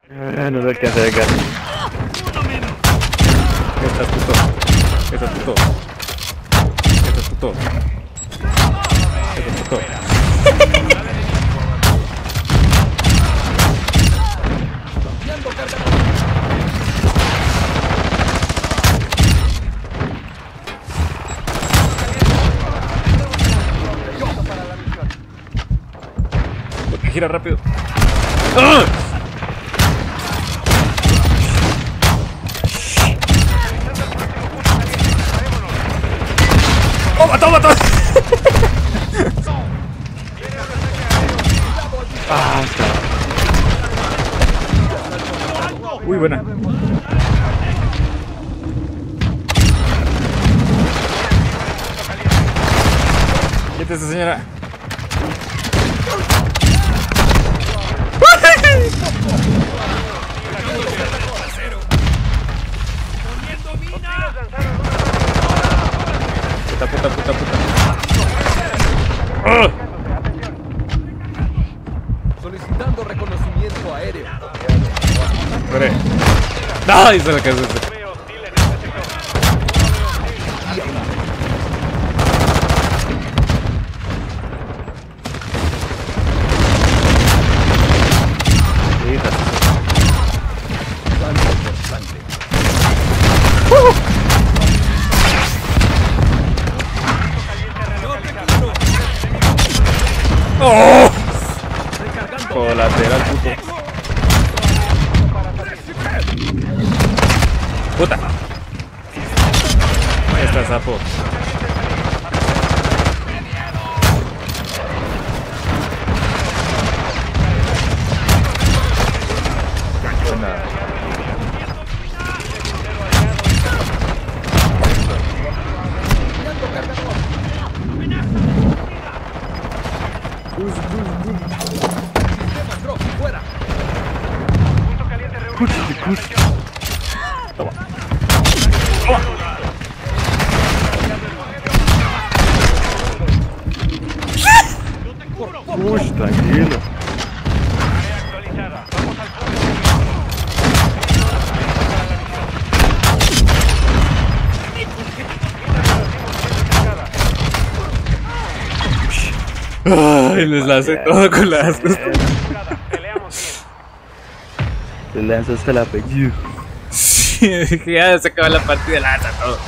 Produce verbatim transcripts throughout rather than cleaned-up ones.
Eh, no sé qué hacer acá. ¿Qué estás puto? ¿Qué estás puto? ¿Qué estás puto? ¿Qué estás puto? Porque gira rápido. ¡Ah! ¡Toma, toma, toma! Ah, está. Uy, buena. Quítese, señora. Puta, puta, puta, puta. ¡Ah! Solicitando reconocimiento aéreo. Muere. ¡Ay! Se la cabeza. ¡Oh! Colateral, puto. Puta. Ahí está el sapo. Buena. Fuera. Toma. Uy, tranquilo. Ay, les la hace todo con las. Le lanzaste el apellido. Sí, ya se acaba la partida, lanza todo.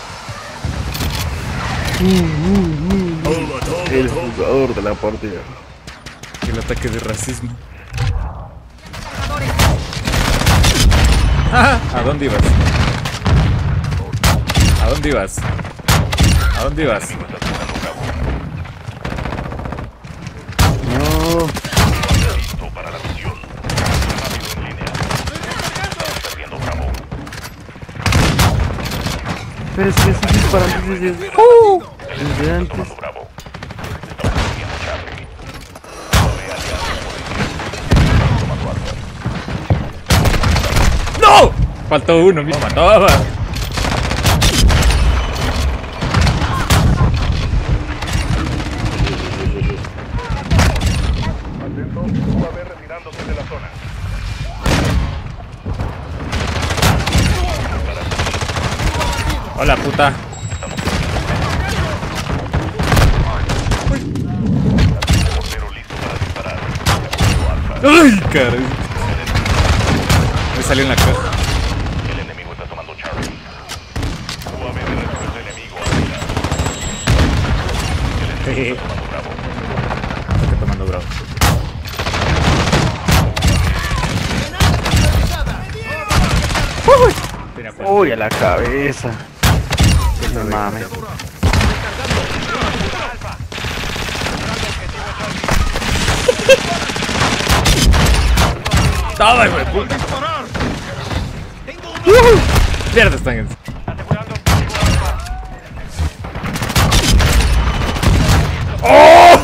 El jugador de la partida. El ataque de racismo. Ah, ¿a dónde ibas? ¿A dónde ibas? ¿A dónde ibas? No. Pero es que estoy disparando desde... ¡Uh! Desde antes. ¡No! Faltó uno, me mataba. Hola, puta. ¡Ay, caray! Me salió en la cara. El enemigo está tomando Charlie. U A V de respuesta enemigo. El enemigo está tomando Bravo. Estoy tomando bravo. Uy, a la cabeza. No mames. ¡Toma, hijo de puta! ¡Mierda, están en... ¡Oh!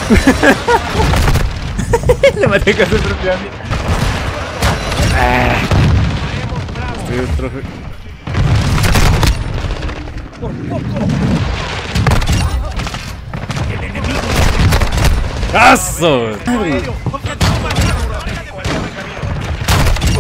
Le maté casi tropeando. Estoy un trofe... El enemigo. ¡Aso!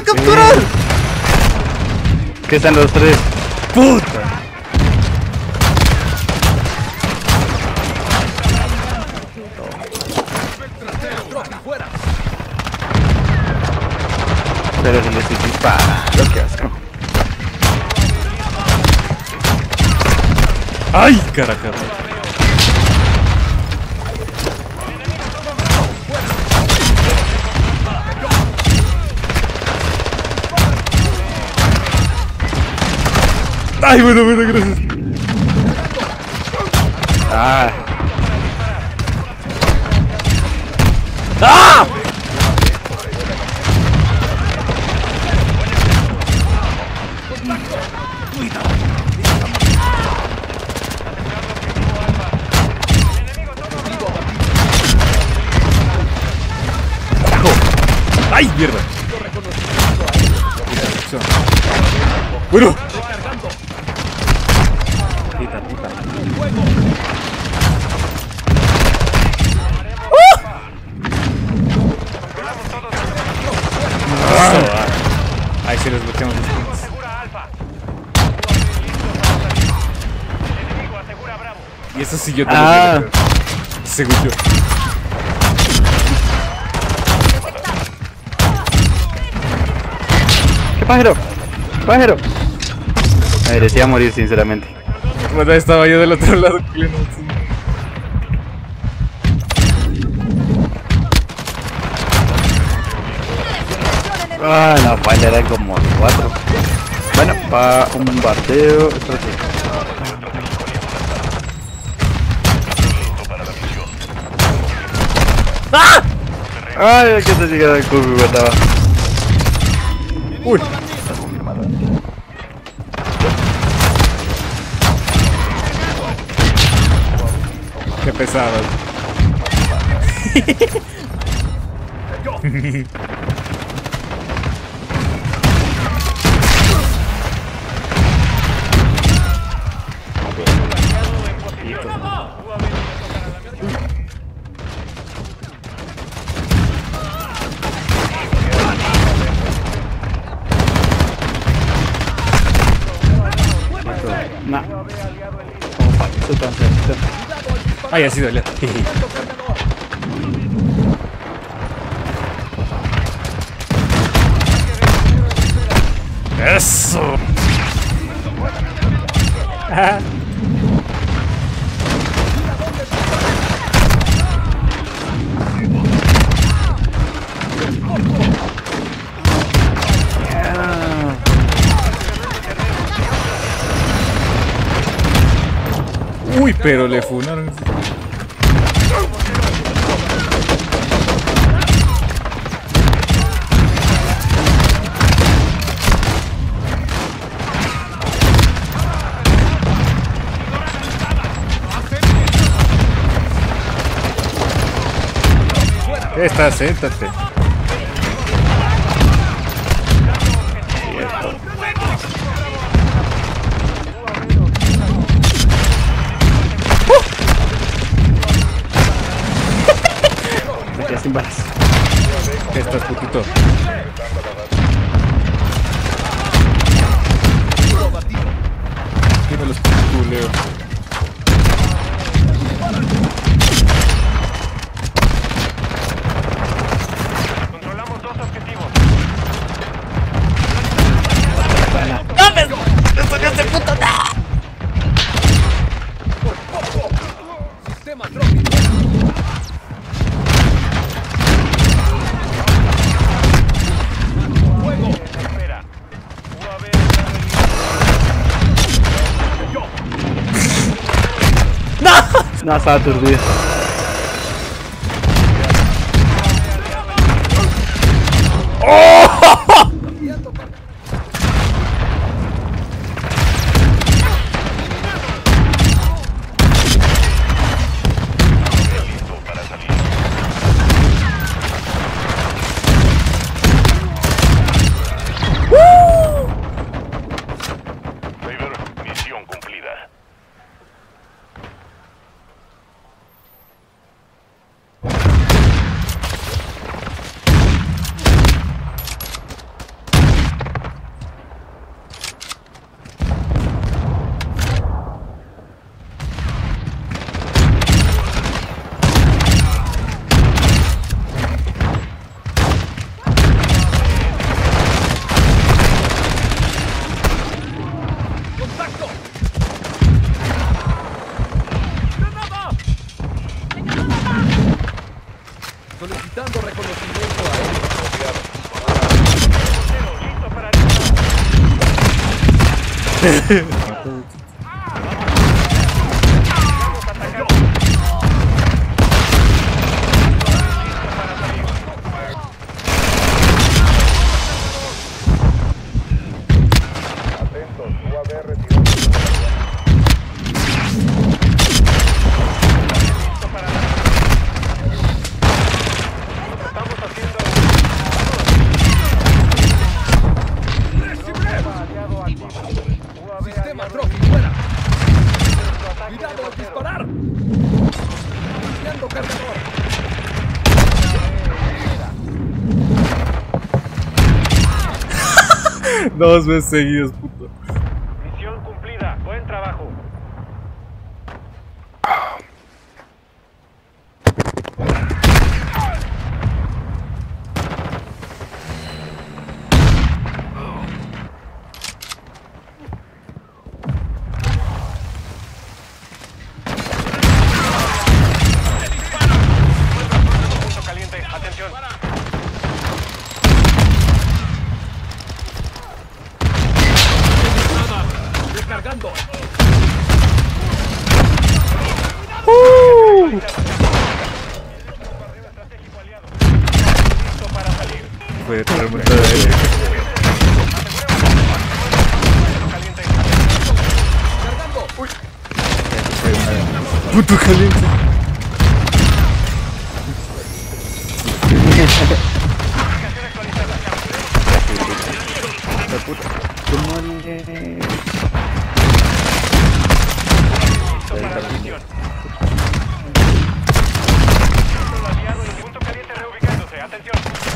capturar! ¿Qué están los tres? ¡Puta! ¡Fuera! Pero si les estoy disparando, qué asco. ¡Ay, caraca! ¡Ay, bueno, bueno, gracias! Ah, ¡Ah! ¡Ay, mierda! Bueno. Puta, puta. ¡Ah! Ahí sí les bloqueamos los puntos. Y eso sí yo te Ah. lo digo, según yo. ¿qué pájaro? ¡Pájaro! Me merecía morir, sinceramente. Bueno, ahí estaba yo del otro lado. Pleno, sí. Ah, no, falta eran como cuatro. Bueno, para un bombardeo. Esto sí. ¡Ah! Ay, que se llega el cubo, estaba. ¡Uy! ¡Qué pesado! Nah. Como para eso tan cerquita. ¡Ay, así duele! ¡Eso! Ah. Uy, pero le funaron. Está, siéntate. Me quedé sin balas. ¿Qué estás, putito? Dime los culeos. Controlamos dos objetivos. Sistema trópico. Fuego. Espera. U A V No, estaba aturdido. Saber, misión cumplida. Solicitando reconocimiento aéreo. Listo para Sistema Trophy fuera. Cuidado al disparar. Iniciando cargador. Dos veces seguidos, puto. misión cumplida. Buen trabajo. Punto caliente. Atención. Descargando. Listo para salir. Fue terremoto de aire. Caliente. Cargando. Puto caliente. La puta. ¿Cómo le...? Listo para la misión. Control aliado y punto caliente reubicándose. Atención.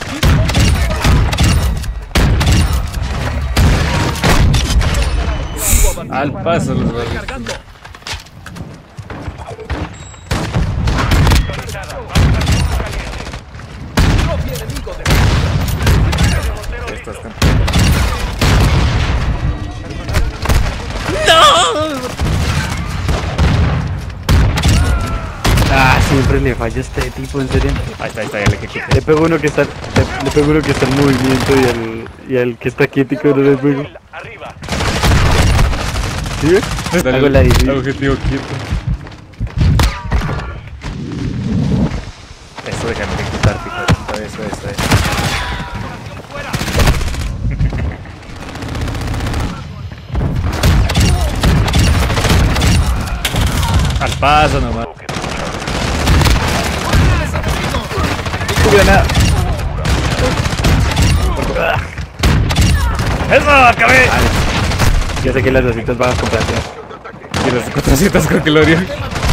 Al paso los barrios. Descargando. Conectada. Vamos al punto caliente. Trophy enemigo de Mortero listo. Estás Ah, siempre le falla a este tipo, en serio. Ahí está, ahí está, ya le quité. Le pego uno que está, le, le pego uno que está en movimiento y al, y al que está quietico no le pego. Arriba. ¿Sí ves? Dale, Hago la difícil. objetivo quieto. Eso déjame de quitar, pico. Eso, eso, eso. Al paso nomás. Granada. ¡Eso! ¡Acabé! Ya sé que las dositas van a comprar. Y los cuatrocientos creo que lo harían.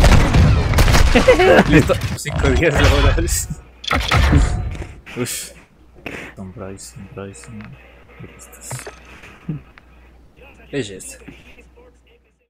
Listo. cinco días laborales. Uff. Tom Bryce, Tom Bryce. ¿Qué es esto?